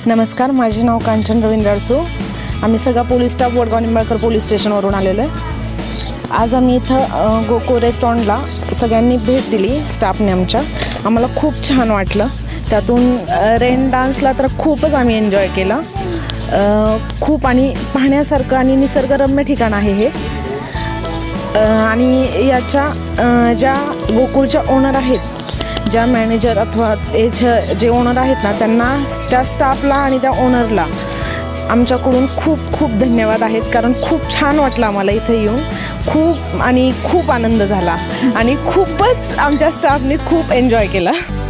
नमस्कार, माझे नाव कांचन रवींद्र अडसू। आम्ही सगळा police staff Vadgaon Nimbalkar police स्टेशनवरून आलेलो आहे। आज आम्ही इथं गोको रेस्टॉरंटला सगळ्यांनी भेट दिली स्टाफने आम्हाला खूप छान वाटलं। त्यातून रेन डान्सला तर खूपच आम्ही एन्जॉय केला। खूप आणि पाहण्यासारखं आणि निसर्गरम्य ठिकाण आहे हे। आणि याच्या ज्या गोकुळच्या ओनर आहेत, ज्या मॅनेजर अथवा जे ओनर आहेत ना, त्यांना त्या स्टाफला आणि त्या ओनरला आमच्याकडून खूप खूप धन्यवाद आहेत। कारण खूप छान वाटलं आम्हाला इथे येऊन, खूप आनंद झाला आणि खूपच आमच्या स्टाफने खूप एन्जॉय केला।